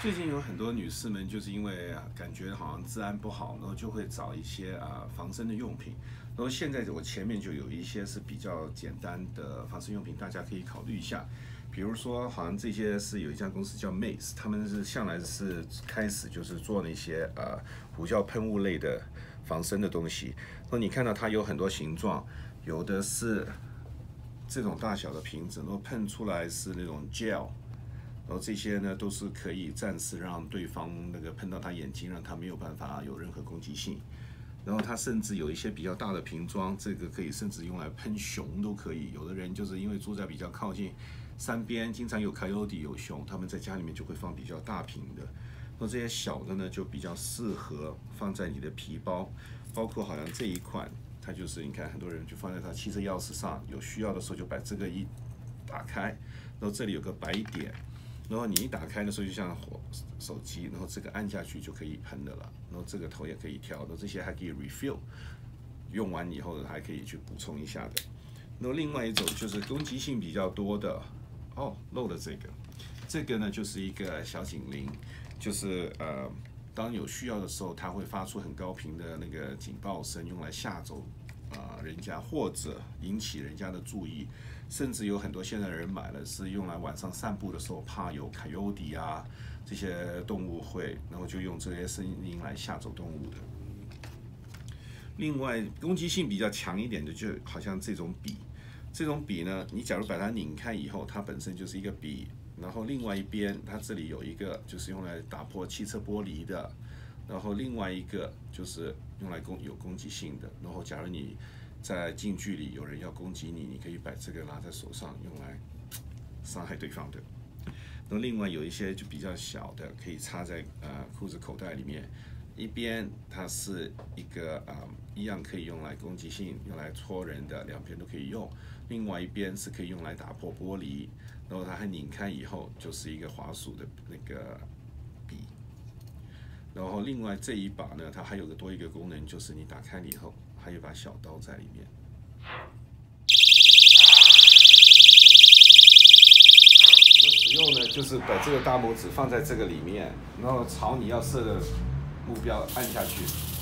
最近有很多女士们就是因为感觉好像治安不好，然后就会找一些防身的用品。然后现在我前面就有一些是比较简单的防身用品，大家可以考虑一下。比如说，好像这些是有一家公司叫 Mace， 他们是向来是开始就是做那些胡椒喷雾类的防身的东西。然后你看到它有很多形状，有的是这种大小的瓶子，然后喷出来是那种 gel。然后这些呢都是可以暂时让对方那个喷到他眼睛，让他没有办法有任何攻击性。然后它甚至有一些比较大的瓶装，这个可以甚至用来喷熊都可以。有的人就是因为住在比较靠近山边，经常有 coyote 有熊，他们在家里面就会放比较大瓶的。那这些小的呢就比较适合放在你的皮包，包括好像这一款，它就是你看很多人就放在他汽车钥匙上，有需要的时候就把这个一打开，然后这里有个白点。然后你一打开的时候，就像手机，然后这个按下去就可以喷的了。然后这个头也可以调，然后这些还可以 refill， 用完以后还可以去补充一下的。然后另外一种就是攻击性比较多的，漏了这个呢就是一个小警铃，就是当有需要的时候，它会发出很高频的那个警报声，用来吓走人家或者引起人家的注意。甚至有很多现在人买了是用来晚上散步的时候，怕有 coyote 这些动物会，然后就用这些声音来吓走动物的。另外，攻击性比较强一点的，就好像这种笔呢，你假如把它拧开以后，它本身就是一个笔，然后另外一边它这里有一个就是用来打破汽车玻璃的，然后另外一个就是用来有攻击性的。然后假如你在近距离有人要攻击你，你可以把这个拿在手上，用来伤害对方的。那另外有一些就比较小的，可以插在裤子口袋里面，一边它是一个一样可以用来攻击性，用来戳人的，两边都可以用。另外一边是可以用来打破玻璃，然后它还拧开以后就是一个滑鼠的那个笔。然后另外这一把呢，它还有多一个功能，就是你打开了以后，还有一把小刀在里面。怎么使用呢？就是把这个大拇指放在这个里面，然后朝你要射的目标按下去。